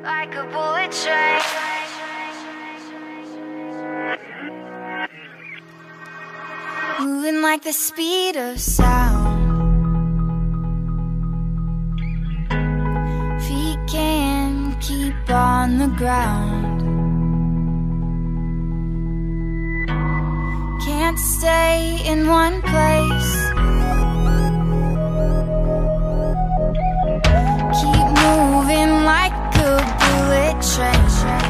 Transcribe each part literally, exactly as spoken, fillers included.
like a bullet train. Moving like the speed of sound. Feet can't keep on the ground. Can't stay in one place. Keep moving like a bullet train.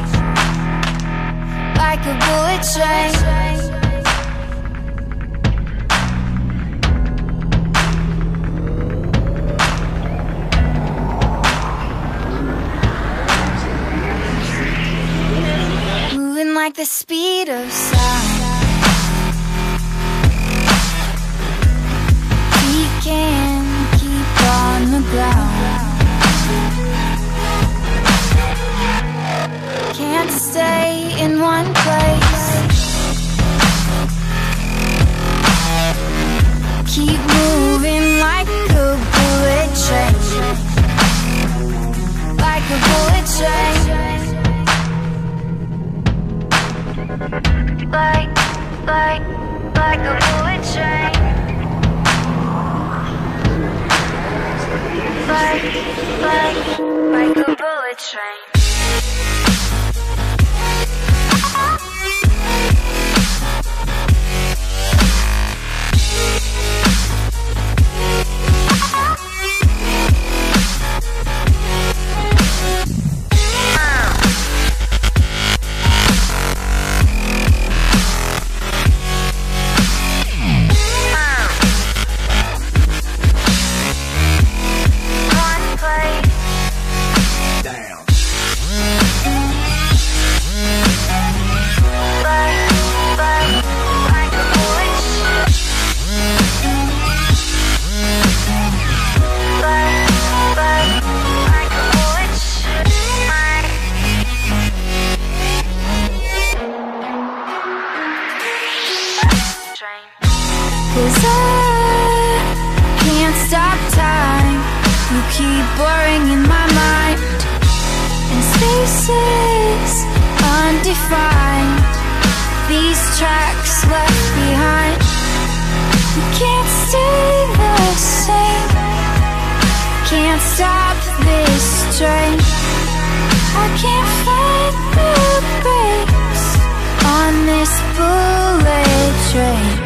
Like a bullet train. Like the speed of sound. We can't keep on the ground. Can't stay in one place. Keep moving like a bullet train. Like a bullet train. Like, like, like a bullet train. Like, like, like a bullet train. Cause I can't stop time. You keep blurring in my mind, and spaces undefined. These tracks left behind. You can't stay the same. Can't stop this train. I can't find the brakes on this bullet train.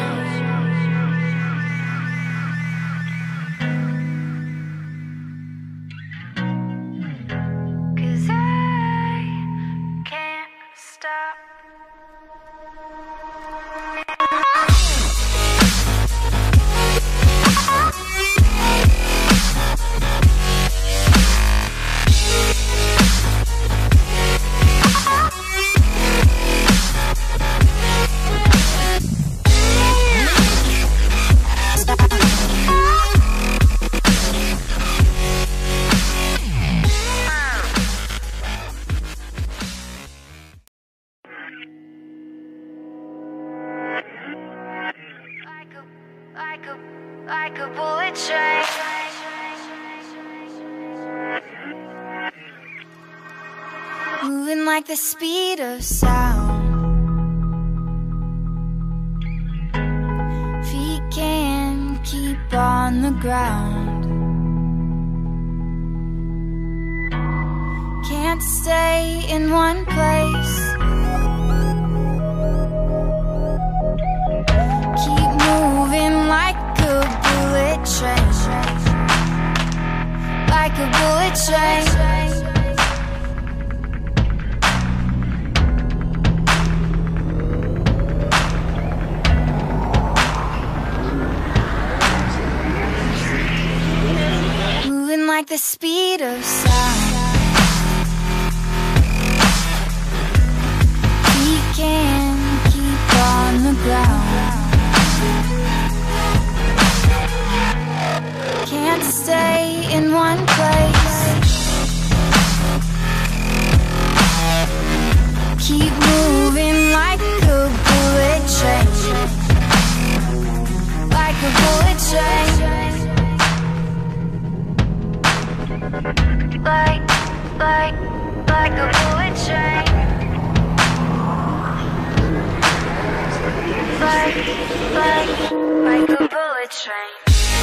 Like a, like a bullet train. Moving like the speed of sound. Feet can't keep on the ground. Can't stay in one place. Keep moving like a bullet train. Like a bullet train. Moving like the speed of sound. We can't keep on the ground. Can't stay in one place. Keep moving like a bullet train. Like a bullet train. Like, like, like a bullet train. Like, like, like a bullet train.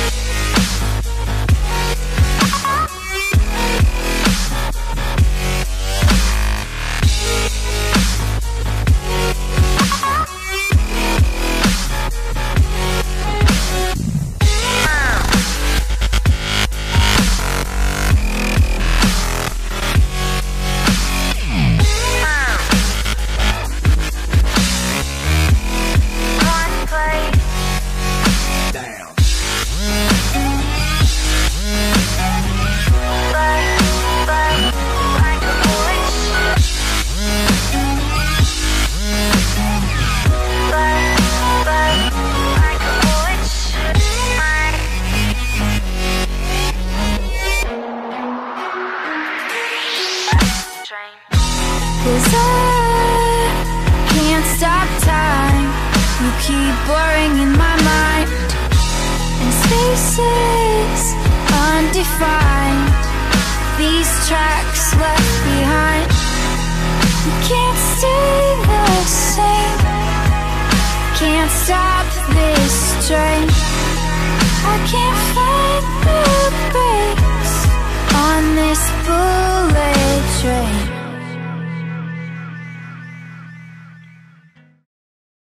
Cause I can't stop time. You keep blurring in my mind, and spaces undefined, these tracks left behind. You can't stay the same, can't stop this train. I can't find the brakes on this bullet